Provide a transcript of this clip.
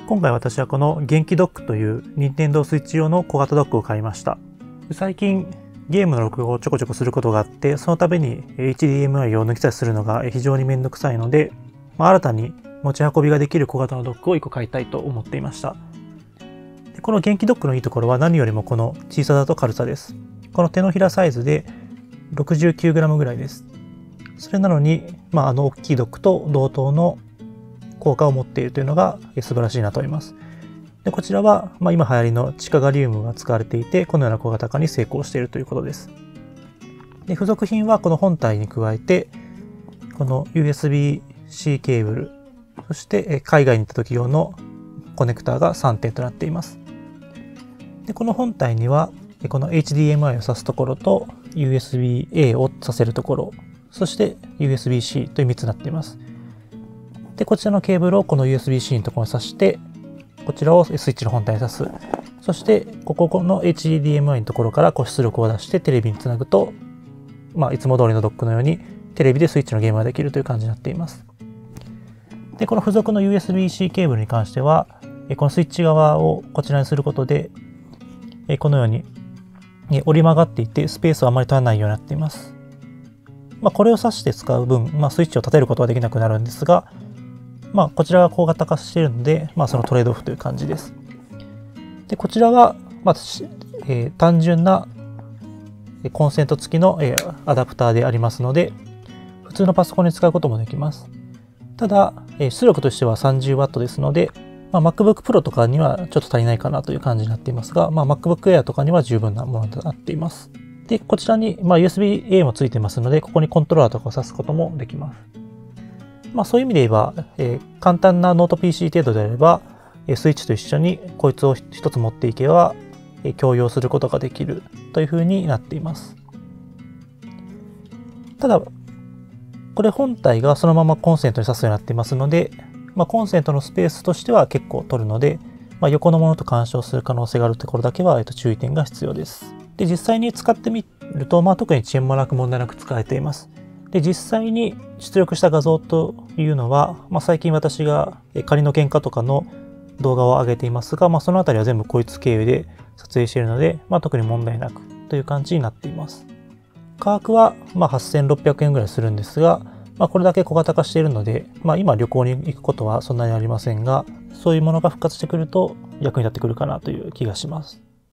今回私はこの元気ドックという任天堂スイッチ用の小型ドックを買いました。最近ゲームの録画をちょこちょこすることがあって、その度に HDMI を抜き差しするのが非常にめんどくさいので、新たに持ち運びができる小型のドックを1個買いたいと思っていました。でこの元気ドックのいいところは何よりもこの小ささと軽さです。この手のひらサイズで 69g ぐらいです。それなのに、大きいドックと同等の効果を持っているというのが素晴らしいなと思います。でこちらは、今流行りの地下ガリウムが使われていて、このような小型化に成功しているということです。で付属品はこの本体に加えて、この USB-C ケーブル、そして海外に行った時用のコネクタが3点となっています。でこの本体には、この HDMI を挿すところと USB-A を挿せるところ、そして USB-C という3つになっています。でこちらのケーブルをこの USB-C のところに挿して、こちらをスイッチの本体に挿す。そしてこの HDMI のところから出力を出してテレビにつなぐと、いつも通りのドックのようにテレビでスイッチのゲームができるという感じになっています。でこの付属の USB-C ケーブルに関しては、このスイッチ側をこちらにすることで、このように折り曲がっていてスペースをあまり取らないようになっています。これを挿して使う分、スイッチを立てることはできなくなるんですが、こちらが小型化しているので、そのトレードオフという感じです。でこちらは、単純なコンセント付きのアダプターでありますので、普通のパソコンに使うこともできます。ただ、出力としては 30W ですので、MacBook Pro とかにはちょっと足りないかなという感じになっていますが、MacBook Air とかには十分なものとなっています。で、こちらに、USB-A も付いてますので、ここにコントローラーとかを挿すこともできます。そういう意味で言えば、簡単なノート PC 程度であれば、スイッチと一緒にこいつを一つ持っていけば、共用することができるという風になっています。ただ、これ本体がそのままコンセントに挿すようになっていますので、コンセントのスペースとしては結構取るので、横のものと干渉する可能性があるところだけは、注意点が必要です。で、実際に使ってみると、特に遅延もなく問題なく使えています。で、実際に出力した画像というのは、最近私が仮の喧嘩とかの動画を上げていますが、そのあたりは全部こいつ経由で撮影しているので、特に問題なくという感じになっています。価格は8600円ぐらいするんですが、これだけ小型化しているので、今旅行に行くことはそんなにありませんが、そういうものが復活してくると役に立ってくるかなという気がします。